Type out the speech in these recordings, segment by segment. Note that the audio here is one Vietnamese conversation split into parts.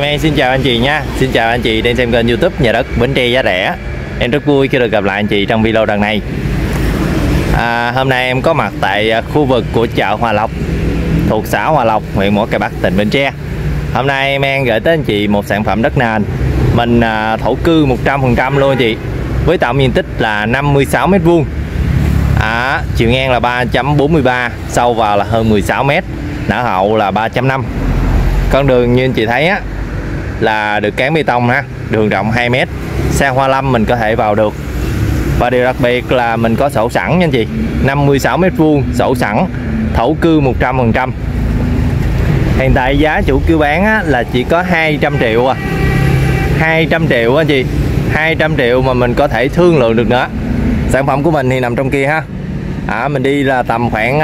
Em xin chào anh chị nha. Xin chào anh chị đang xem kênh YouTube Nhà đất Bến Tre giá rẻ. Em rất vui khi được gặp lại anh chị trong video lần này. Hôm nay em có mặt tại khu vực của chợ Hòa Lộc, thuộc xã Hòa Lộc, huyện Mỏ Cày Bắc, tỉnh Bến Tre. Hôm nay em đang gửi tới anh chị một sản phẩm đất nền mình thổ cư 100% luôn anh chị, với tổng diện tích là 56 m². Chiều ngang là 3.43, sâu vào là hơn 16 m, nở hậu là 3.5. Con đường như anh chị thấy á là được cán bê tông ha, đường rộng 2 m, xe hoa lâm mình có thể vào được. Và điều đặc biệt là mình có sổ sẵn nha anh chị, 56 m², sổ sẵn, thổ cư 100%. Hiện tại giá chủ kêu bán á, là chỉ có 200 triệu 200 triệu anh chị, 200 triệu mà mình có thể thương lượng được nữa. Sản phẩm của mình thì nằm trong kia ha. Mình đi là tầm khoảng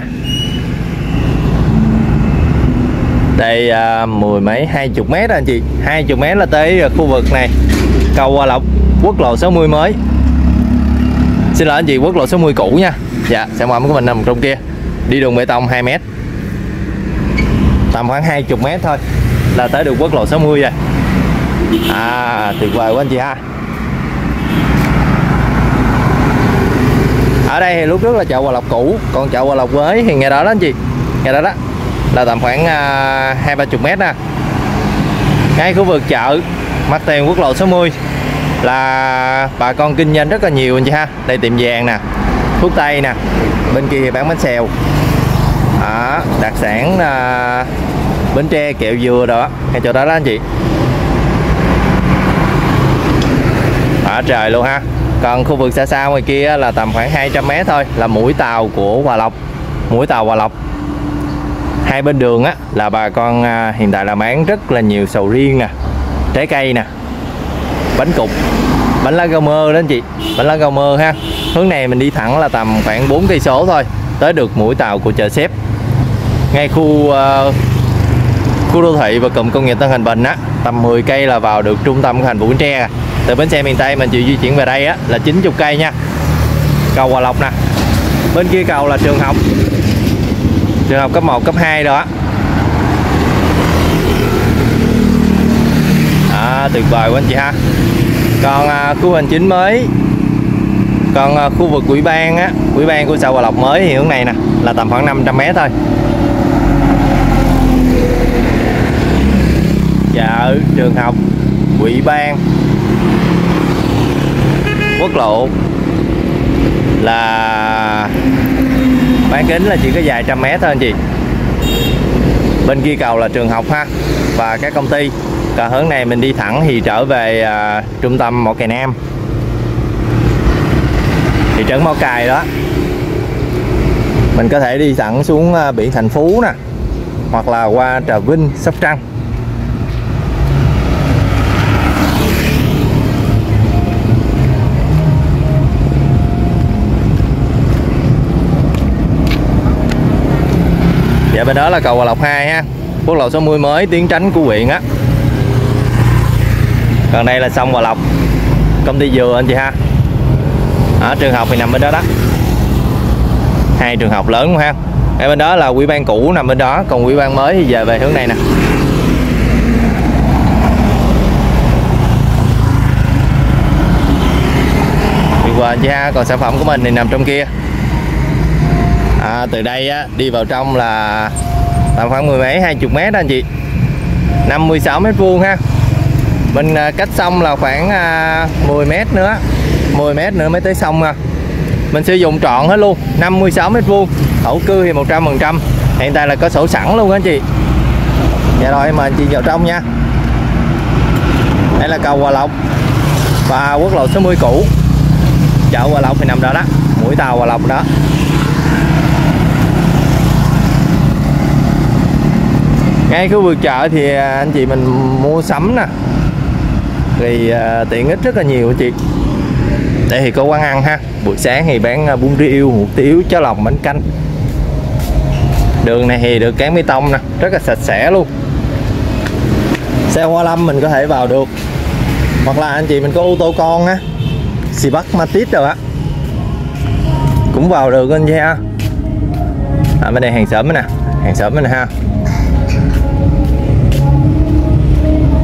đây mười mấy 20 m anh chị, 20 m là tới khu vực này, cầu Hòa Lộc, quốc lộ 60 mới. Xin lỗi anh chị, quốc lộ 60 cũ nha. Dạ, sản phẩm của mình nằm trong kia, đi đường bê tông 2 m, tầm khoảng 20 m thôi là tới được quốc lộ 60 rồi. Tuyệt vời quá anh chị ha. Ở đây thì lúc trước là chợ Hòa Lộc cũ, còn chợ Hòa Lộc mới thì ngày đó đó anh chị, ngày đó là tầm khoảng 20-30 m nè. Ngay khu vực chợ mặt tiền quốc lộ 60 là bà con kinh doanh rất là nhiều anh chị ha. Đây tiệm vàng nè, thuốc tây nè, bên kia bán bánh xèo, đặc sản Bến Tre, kẹo dừa đó, ngay chỗ đó đó anh chị. Trời luôn ha. Còn khu vực xa xa ngoài kia là tầm khoảng 200 m thôi, là mũi tàu của Hòa Lộc, mũi tàu Hòa Lộc. Hai bên đường á là bà con hiện tại là bán rất là nhiều sầu riêng nè, trái cây nè, bánh cục, bánh lá rau mơ đó anh chị, bánh lá rau mơ ha. Hướng này mình đi thẳng là tầm khoảng 4 cây số thôi tới được mũi tàu của chợ Xếp, ngay khu đô thị và cụm công nghiệp Tân Thành Bình á, tầm 10 cây là vào được trung tâm của thành phố Bến Tre. Từ bến xe miền Tây mình chịu di chuyển về đây á là 90 cây nha. Cầu Hòa Lộc nè, bên kia cầu là trường học cấp 1, cấp 2 đó. Tuyệt vời quá anh chị ha. Còn khu hành chính mới, còn khu vực ủy ban á, ủy ban của xã Hòa Lộc mới thì hướng này nè là tầm khoảng 500 m thôi. Chợ, trường học, ủy ban, quốc lộ là bán kính là chỉ có vài trăm mét thôi anh chị. Bên kia cầu là trường học ha và các công ty. Còn hướng này mình đi thẳng thì trở về trung tâm Mỏ Cày Nam, thị trấn Mỏ Cày đó. Mình có thể đi thẳng xuống biển Thành Phú nè, hoặc là qua Trà Vinh, Sóc Trăng. Dạ, bên đó là cầu Hòa Lộc 2 ha, quốc lộ 60 mới, tuyến tránh của huyện á. Còn đây là sông Hòa Lộc, công ty dừa anh chị ha. Trường học thì nằm bên đó đó, hai trường học lớn ha. Ngay bên đó là ủy ban cũ nằm bên đó, còn ủy ban mới thì về hướng này nè. Tuyệt vời anh chị ha. Còn sản phẩm của mình thì nằm trong kia. Từ đây á, đi vào trong là tầm khoảng 10 mấy 20 m anh chị, 56 m² ha. Mình cách sông là khoảng 10 m nữa, 10 m nữa mới tới sông ha. Mình sử dụng trọn hết luôn, 56 m², thổ cư thì 100%. Hiện tại là có sổ sẵn luôn anh chị. Dạ rồi, mời anh chị vào trong nha. Đây là cầu Hòa Lộc và quốc lộ 60 cũ, chợ Hòa Lộc thì nằm đó đó, mũi tàu Hòa Lộc đó. Ngay khu vực chợ thì anh chị mình mua sắm nè, thì tiện ích rất là nhiều anh chị. Đây thì có quán ăn ha, buổi sáng thì bán bún riêu, hủ tiếu, cháo lòng, bánh canh. Đường này thì được cán bê tông nè, rất là sạch sẽ luôn. Xe hoa lâm mình có thể vào được, hoặc là anh chị mình có ô tô con á, xì Bắc Matiz rồi á, cũng vào được anh chị ha. Bên đây hàng xóm nè, hàng xóm nè ha.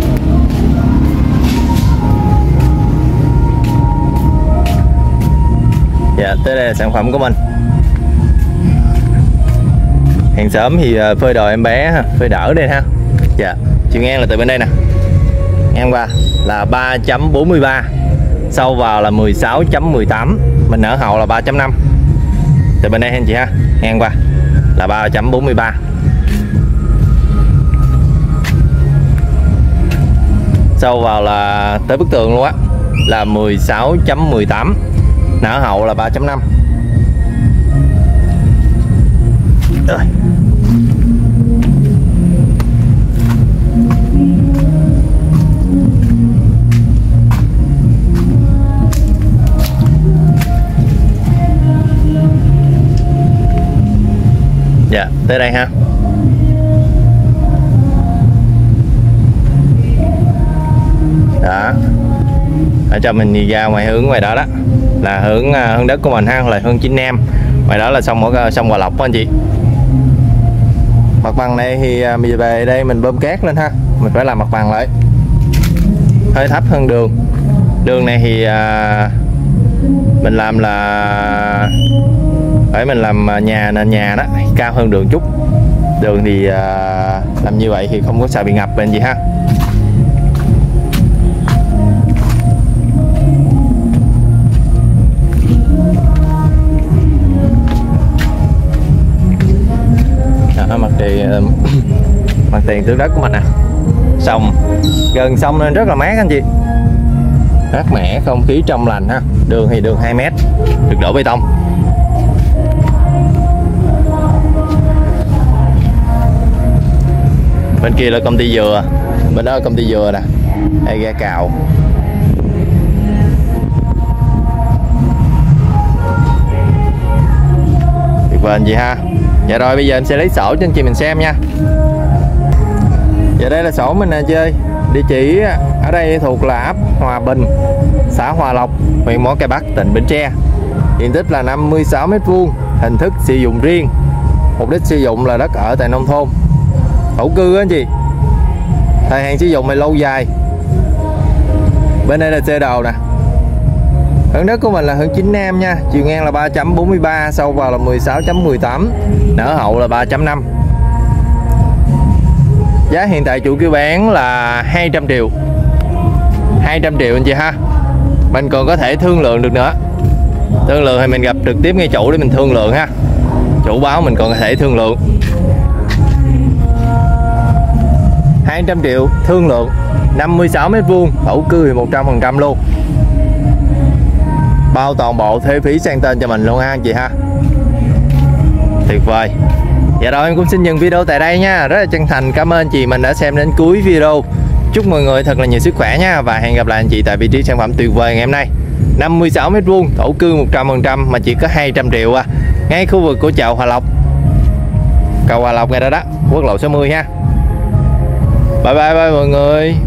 Dạ, tới đây là sản phẩm của mình. Hàng xóm thì phơi đồ em bé ha, phơi đỡ đây ha. Dạ, chiều ngang là từ bên đây nè, ngang qua là 3.43, sâu vào là 16.18, mình nở hậu là 3.5. Từ bên đây anh chị ha, ngang qua là 3.43. Sâu vào là tới bức tường luôn á, là 16.18, nở hậu là 3.5. Rồi. Dạ, tới đây ha. Đó. Ở cho mình đi ra ngoài hướng ngoài đó đó là hướng đất của mình ha, là hướng Chính Nam. Ngoài đó là sông Hòa Lộc đó anh chị. Mặt bằng này thì mình về đây mình bơm cát lên ha, mình phải làm mặt bằng lại, hơi thấp hơn đường. Đường này thì mình làm là phải mình làm nhà, nên nhà đó cao hơn đường chút. Đường thì làm như vậy thì không có sợ bị ngập bên gì ha. Mặt tiền tưới đất của mình nè, sông gần sông nên rất là mát anh chị, mát mẻ, không khí trong lành ha. Đường thì đường 2 m, được đổ bê tông. Bên kia là công ty dừa, bên đó là công ty dừa nè, đây ghe cào. Tuyệt vời anh chị ha. Dạ rồi, bây giờ em sẽ lấy sổ cho anh chị mình xem nha. Dạ đây là sổ mình nè chị ơi. Địa chỉ ở đây thuộc là ấp Hòa Bình, xã Hòa Lộc, huyện Mỏ Cày Bắc, tỉnh Bến Tre. Diện tích là 56 m², hình thức sử dụng riêng. Mục đích sử dụng là đất ở tại nông thôn, thổ cư á anh chị. Thời hạn sử dụng này lâu dài. Bên đây là sơ đồ nè. Hướng đất của mình là hướng Chính Nam nha, chiều ngang là 3.43, sâu vào là 16.18, nở hậu là 3.5. Giá hiện tại chủ kêu bán là 200 triệu. 200 triệu anh chị ha. Mình còn có thể thương lượng được nữa. Thương lượng thì mình gặp trực tiếp ngay chủ để mình thương lượng ha. Chủ báo mình còn có thể thương lượng. 200 triệu thương lượng, 56 m², thổ cư thì 100% luôn. Bao toàn bộ thuế phí sang tên cho mình luôn ha anh chị ha. Tuyệt vời. Dạ rồi, em cũng xin dừng video tại đây nha. Rất là chân thành cảm ơn anh chị mình đã xem đến cuối video. Chúc mọi người thật là nhiều sức khỏe nha. Và hẹn gặp lại anh chị tại vị trí sản phẩm tuyệt vời ngày hôm nay. 56 m², thổ cư 100% mà chỉ có 200 triệu à. Ngay khu vực của chợ Hòa Lộc, cầu Hòa Lộc ngay đó đó, quốc lộ 60 ha. Bye bye mọi người.